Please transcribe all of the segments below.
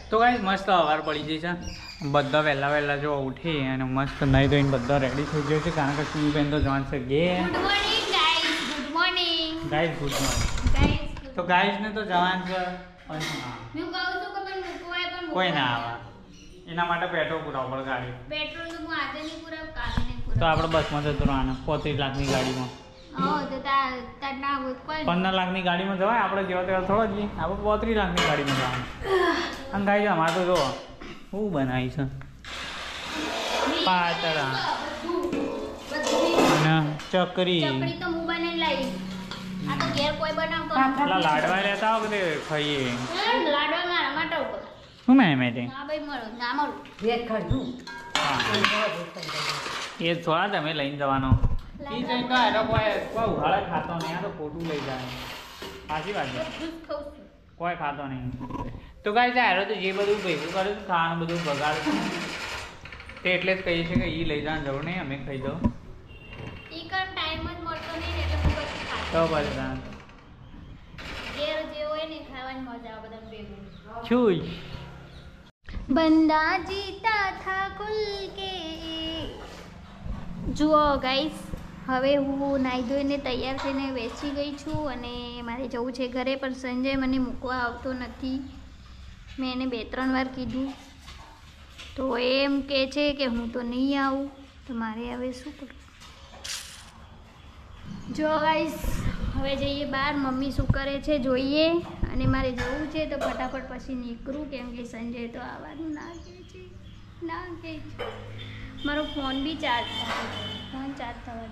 તો ગાઈસ મસ્ત અવાર પડી જઈ છે બધા વહેલા વહેલા જો ઉઠી અને મસ્ત નહીં ધોઈને બધા રેડી થઈ ગયો છે કારણ કે તું બેન તો જવાનું છે ગે good morning guys good morning guys good morning guys તો ગાઈસ ને તો જવાનું છે અને હું કહું છું કે મને મૂકવાય પણ કોઈ ના આવે એના માટે પેટ્રોલ પુરાવવું પડે ગાડી પેટ્રોલ તો હું આજે નહીં પુરાવ કાલે નહીં પુરાવ તો આપણે બસમાં જતું રહેવાનું 35 લાખની ગાડીમાં તો તાર ના હોય કોઈ 15 લાખની ગાડીમાં જવાય આપણે જેવા તેવા થોડા જઈએ આપણે 35 લાખની ગાડીમાં જવાનું અને ગાઈસ અમારે તો જો શું બનાવી છે પાતળા અને ચકરી તો હું બને લઈ આ તો ઘેર કોઈ બનાવતો પેલા લાડવા લેતા આવો કે ખાઈએ લાડવા મારા માટે ઉપર શું મેં મેં હા ભાઈ મળો ના મળો વેત ખડું એ થોડા તમે લઈને જવાનો એ જઈને તો એનો કોઈ ઉઘાડે ખાતો નહીં આ તો ખોટું લઈ જાય સાચી વાત છે કોઈ ખાતો નહીં તો કાંઈ જાય તો જે બધું ભેગું કરે છે ખાવાનું બધું બગાડ તે એટલે જ કહીએ છીએ કે એ લઈ જવાની જરૂર નહીં અમે ખાઈ દો ઈ કણ ટાઈમ જ મળતો નહીં એટલે હું પછી ખાતો તો પછી ઘેર જે હોય ને ખાવાની મજા આવે બધાને ભેગું છુઈ બંદા જીતા થા ખુલ કે જુઓ ગાઈસ હવે હું નાહી ધોઈને તૈયાર થઈને બેસી ગઈ છું અને મારે જવું છે ઘરે પણ સંજય મને મૂકવા આવતો નથી મેં એને 2-3 વાર કીધું તો એમ કહે છે કે હું તો નહીં આવું તો મારે હવે શું કરું જો ગાઈસ હવે જઈએ બહાર મમ્મી શું કરે છે જોઈએ અને મારે જવું છે તો ફટાફટ પછી નીકળું કેમ કે સંજય તો આવવાનું ના કહે છે મારો ફોન બી ચાર્જ થવા દે ફોન ચાર્જ થવા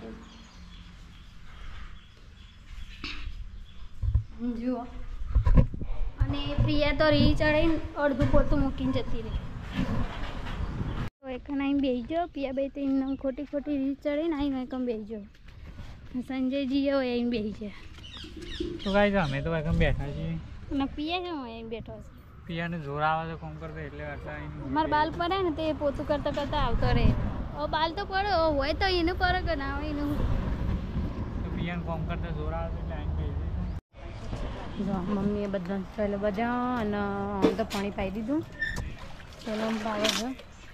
દેવું જુઓ અને પ્રિયા તો રીલ ચડાવીને અડધું પોતું મૂકીને જતી રહી તો એકન આવીને બેસી જાઓ પિયા બે તો એમને ખોટી રીલ ચડાવીને આવીને એકમ બેસી જાઓ સંજયજી હોય અહીં બેસી છે તો કાંઈ અમે તો એકમ બેઠા છીએ અને પિયા કેમ અહીં બેઠો છે પિયાને જોર આવે છે કોમ કરતા એટલે આટલા મારા બાલ પડે ને તે પોતું કરતાં કરતાં આવતો રહે બાલ તો પડે હોય તો એનું કરે કે ના હોય એનું તો પિયાને કોમ કરતા જોર આવે એટલે આવીને બેસી જો મમ્મીએ બધા ચાલો બધા અને તો પાણી પાઈ દીધું ચાલો પાવે છે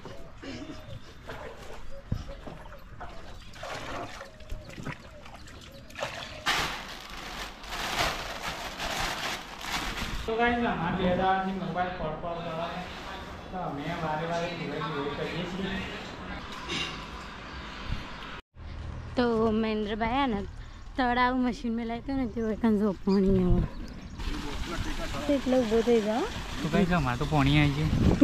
તો ગાઈસ અમારે લેદાથી મોબાઈલ પડતો કરવાનો તો અમે વારે કરીએ છીએ તો મહેન્દ્રભાઈ ને તળાવ મશીન में લાગ્યો ને તે એકન જો પાણી આવે એટલે ઊભો થઈ જાઓ તો ગાઈસ અમારે તો પાણી આવી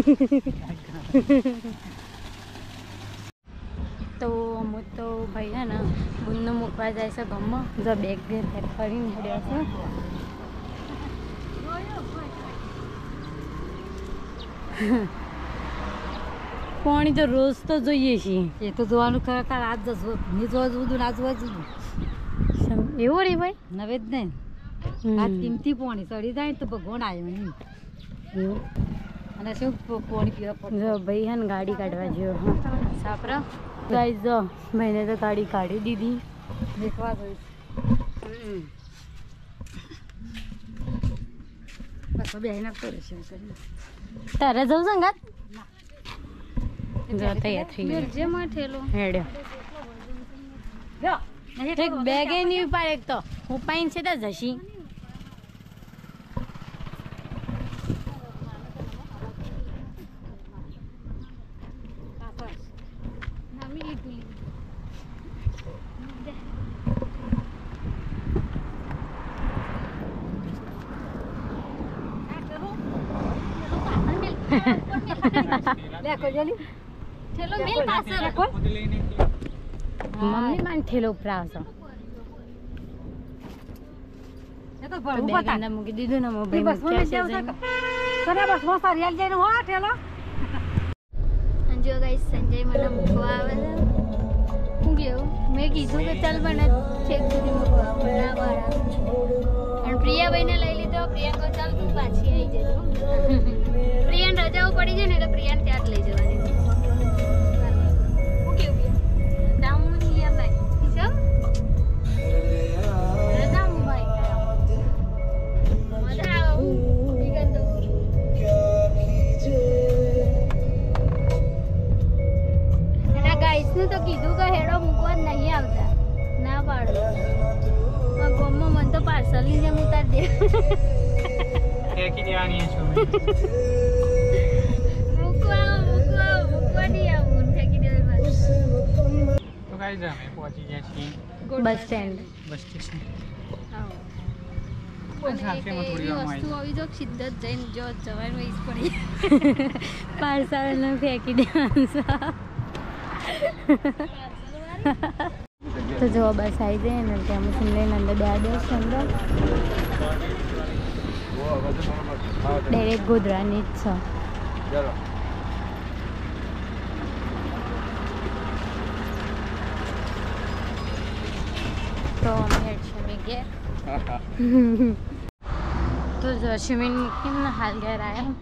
તો અમુક તો ભાઈ હે ને બુનને મૂકવા જાય છે ગામમાં જો બેગ પેક કરીને પડ્યા છે પાણી તો રોજ તો જોઈએ છીએ એ તો જોવાનું ખરેખર આજ જશો નહીં જોવા જવું ના જોવા જવું એવું રે ભાઈ નવે જ નહીં આ કિંમતી પાણી ચડી જાય તો ભગવાન આવ્યો નહીં એવું અને શું પાણી પીવા પડે જો ભાઈ હે ને ગાડી કાઢવા જેવો હા સાપરા ગાઈ જો ભાઈને તો ગાડી કાઢી દીધી દેખવા જોઈશ બસ બે નાખતો રહેશે તારે જવું સંગાત જો તૈયાર થઈ ગઈ જે માં ઠેલો હેડ્યો એક બેગે નહીં પાડે એક તો હું પાઈન છે તો જશી ઠેલો મિલ પાસે મમ્મી માન ઠેલો ઉપર આવશો મૂકી દીધું ને જો ગાઈસ સંજય મને મૂકવા આવે છે હું કેવું મેં કીધું કે ચાલ મને છેક સુધી મૂકવા પણ ના બહાર અને પ્રિયાભાઈને લઈ લીધો પ્રિયા ચાલ તું પાછી આવી જજો પ્રિયાને રજાઓ પડી જાય ને એટલે પ્રિયાને ત્યાં જ લઈ જવાની હું કેવું ડાઉન યાર નહીં છે રજા ભાઈ મજા આવે વિગત તો દે ફેંકી દેવાની છે મૂકવા નહીં આવું ફેંકી દેવાની તો ગાઈઝ અમે પહોંચી ગયા છીએ બસ સ્ટેન્ડ. Bus station. અને એક સાથેમાં થોડી એવી વારમાં વસ્તુ આવી જો સીધા જ જઈને જો જવાનું ઈજ પડી પાર્સલ ફેંકી દેવાનું છે. તો જો બસ આવી જાય ને ત્યાં હું લઈને અંદર બે દિવસ અંદર ડાયરેક્ટ ગોધરાની જ છે. તો અમે અશ્વિની ગયા તો જો અશ્વિન મૂકીને હાલ ઘેર આવ્યા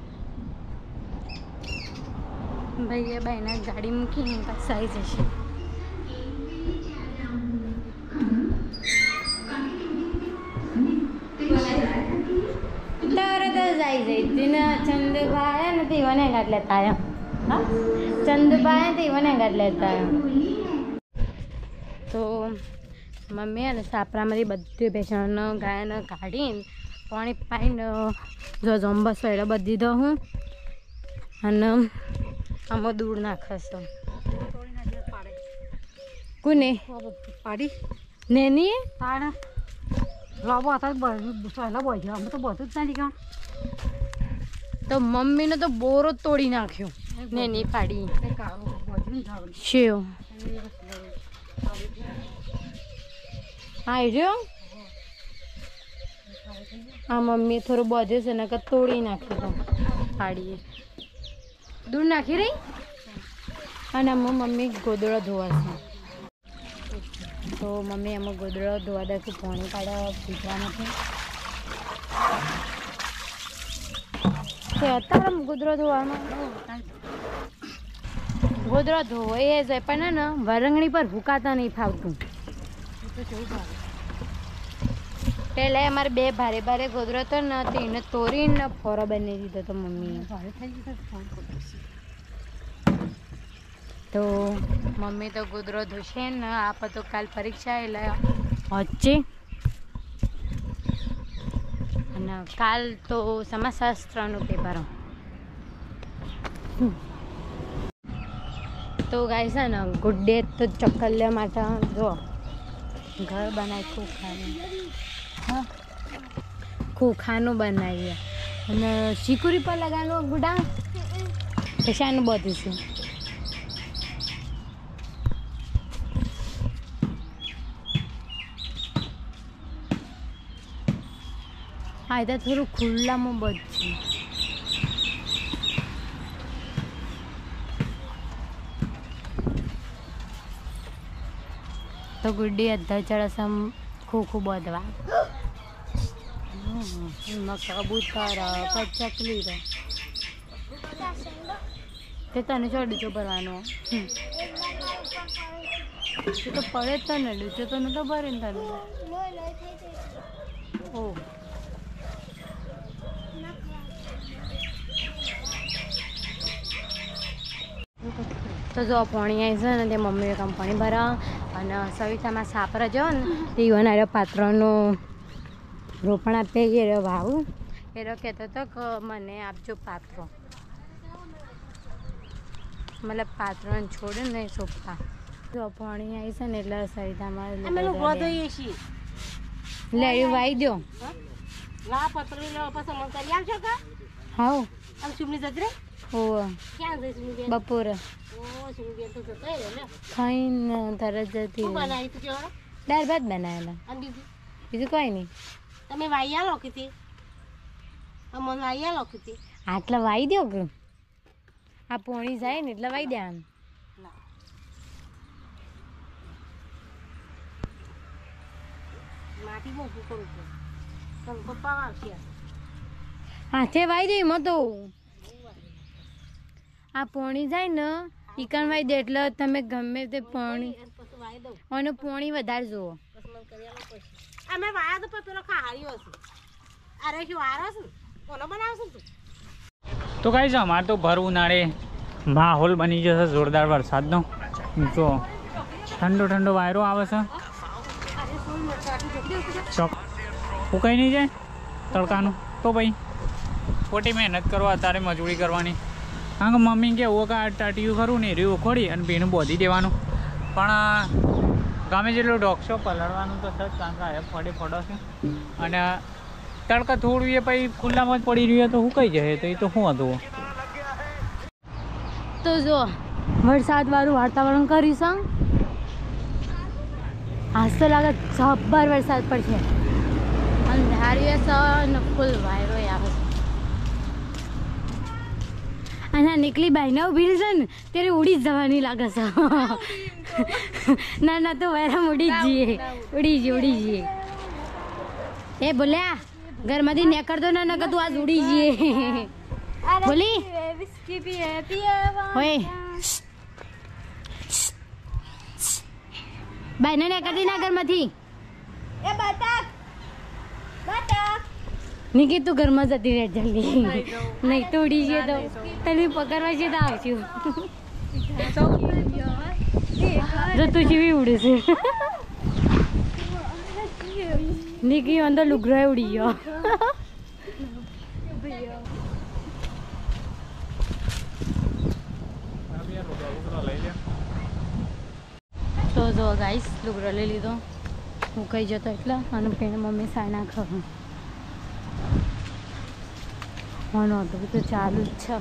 ભાઈએ ભાઈના ગાડી મૂકીને પાછા આવી જશે. તરત જ આવી જઈ તેને ચંદુભાઈ ને તેવાને ગાંઠ લેતા આવ્યા. ચંદુભાઈ તેવાને ગાંઠ લેતા આવ્યા. તો મમ્મી અને સાપરામાંથી બધી ભેંસોનો ગાયનો કાઢીને પાણી પાઈને જો ઝોમ્બસ એટલે બધી દો હું અને આમાં દૂર નાખશો. કોને પાડી નેની પાડ લોબો હતા પહેલાં બોલ અમે તો બધું જ નથી કામ. તો મમ્મીને તો બોરો તોડી નાખ્યો નેની પાડી શેવ. હા રહ્યો હા મમ્મી થોડું બધે છે ને કે તોડી નાખ્યું તો પાડીએ દૂર નાખી રહી. અને આમાં મમ્મી ગોદડો ધોવાશે. તો મમ્મી આમાં ગોદડો ધોવા દે કે પાણી કાઢવા પીવા નથી તે અત્યારે ગોદડો ધોવાનો ગોદડો ધોવો એ જ પણ ને વરંગણી પર ભૂકાતા નહીં ફાવતું. પહેલાં અમારે બે ભારે ભારે ગોદડો તો નથી એને તોડીને ફોરો બનાવી દીધો તો મમ્મીએ. તો મમ્મી તો ગોદડો ધોશે ને આપણે તો કાલ પરીક્ષા એટલે વચ્ચે અને કાલ તો સમાજશાસ્ત્રનું પેપર. તો ગાય છે ને ગુડ ડે તો ચક્કર લેવા માટે જો ઘર બનાવી ખોખાનું. હા ખોખાનું બનાવીએ અને શીકુરી પર લગાવવાનું ગુડા કશાનું બધું છે. હા એ તો થોડું ખુલ્લામાં બધું છે. તો ગુડ્ડી અધર ચડસમ ખોખું બધવા કબૂતર ચકલી રે તે તને ચડીચો ભરવાનો તે તો પડે જ તને ડૂચો તો નતો ભરે ને તને. ઓહ તો જો પાણી આવી છે ને તે મમ્મીએ કામ પાણી ભરા અને સવિતામાં સાપરા જો ને તે યુવાના પાત્રનું રોપણ આપે એ વાવું એ કહેતો હતો કે મને આપજો પાત્રો મતલબ પાત્રોને છોડે ને સોંપતા. જો પાણી આવી છે ને એટલે સવિતામાં લેડી વાઈ દો. હા બપોરે ખાઈને તરત જતી દાળ ભાત બનાવેલા બીજું કઈ નહીં. તમે વાયા લોખી મને વાયા લોખી આટલા વાઈ દો કે આ પોણી જાય ને એટલે વાઈ દેવાનું. માટી મોટું કરું છું પપ્પા આવશે હાથે વાઈ દે એમાં તો આ પોણી જાય ને ઈકણ વાઈ દે એટલે તમે ગમે તે પોણી અને પોણી વધારે જુઓ. અમે વાયા તો પેલો ખાહાર્યો છે અરે શું વારો છે કોનો બનાવશું તું. તો ગાઈઝ અમારે તો ભર ઉનાળે માહોલ બની જશે જોરદાર વરસાદનો. જો ઠંડો ઠંડો વાયરો આવે છે ચોક ફૂંકાઈ નહીં જાય તડકાનું તો ભાઈ ખોટી મહેનત કરવા અત્યારે મજૂરી કરવાની. કારણ કે મમ્મી કે એવું કે આ ટાટીયું ખરું ને એરી ઉખોડી અને ભીનું બોધી દેવાનું. પણ ગમે જેટલું ડોકશો પલળવાનું તો સર કારણ કે આ ફળે ફળો છે અને તડકા થોડું એ પછી ખુલ્લામાં જ પડી રહ્યું તો હું કઈ જાય તો એ તો શું હતું. તો જો વરસાદવાળું વાતાવરણ કર્યું છે. આજ તો લાગે જબ્બર વરસાદ પડશે. અંધાર્યું છે ને ફૂલ વાયરો આવે છે. અને નીકળી બાઈને ઊભી છે ને ત્યારે ઉડી જ જવાની લાગે છે. ના ના તો વાયરામ ઉડી જ જઈએ. એ બોલ્યા ઘરમાંથી નીકળતો ના નકર તું આજ ઉડી જઈએ. બોલી હોય બાઈને નીકળતી ના ઘરમાંથી. નિકી તું ઘરમાં જતી રહે જલ્દી. નહીં તો ઉડી જઈએ તો તને પકડવા છે તો આવશું. જો તું જેવી ઉડે છે. નિકી અંદર લુગરો ઉડી ગયો. તો જો ગાઈસ લુગરો લઈ લીધો. હું કહી જતો એટલે અને પેને મમ્મી સાયના ખાવા મને હતું તો ચાલુ જ છે.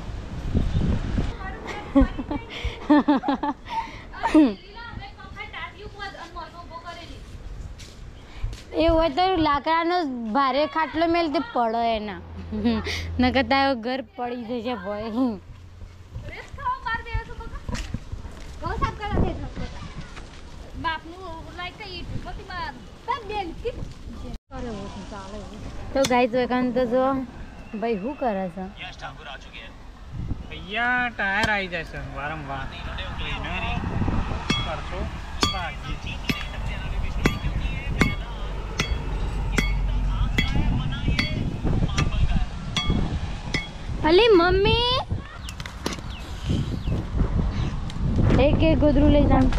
એ હોય તો લાકડાનો ભારે ખાટલો મેલ તે પડે એના નકર તારો ઘર પડી જશે ભય. તો ગાઈસ વેકાંત તો જો ભાઈ શું કરે છે. ભૈયા ટાયર આવી જાય છે વારંવાર. અલી મમ્મી એક ગોદરું લઈ જા.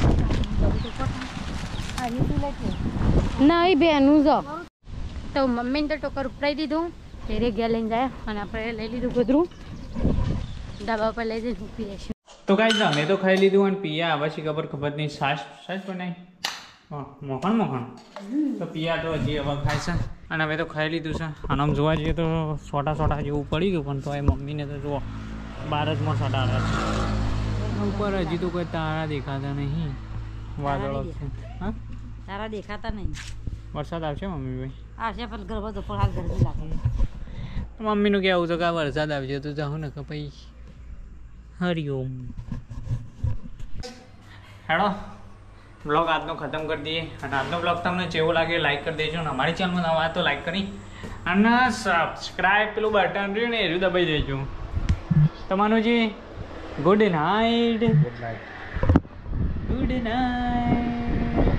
ના એ બેનું જો તો મમ્મીને તો ટોકર ઉપડાવી દીધું. ફેરે ગયા લઈને જાય અને આપણે લઈ લીધું ગોદરું. ધાબા પર લઈ જઈને મૂકી દઈશું. તો કાંઈ અમે તો ખાઈ લીધું અને પિયા આવે છે ખબર નહીં છાશ બનાવી મોખણ તો પિયા તો હજી હવે ખાય છે અને હવે તો ખાઈ લીધું છે. અને આમ જોવા જઈએ તો સોટા જેવું પડી ગયું પણ તો એ મમ્મીને તો જુઓ 12 માં સોટા આવે છે. ઉપર હજી તો કોઈ તારા દેખાતા નહીં. વાદળો છે. હા તારા દેખાતા નહીં. વરસાદ આવશે મમ્મી ભાઈ? આવશે પણ ગરબા તો હાલ ગરમી લાગે. મમ્મીનું કહેવું છે કે આ વરસાદ આવશે તો જાઉં ને કે ભાઈ હરિઓમ. હેડો બ્લોગ આજનો ખતમ કરી દઈએ. અને આજનો બ્લોગ તમને જેવો લાગે લાઈક કરી દેજો. અને અમારી ચેનલમાં નવા તો લાઈક કરી અને સબસ્ક્રાઈબ પેલું બટન રહ્યું ને એરું દબાઈ દેજો. તમારું જે ગુડ નાઇટ.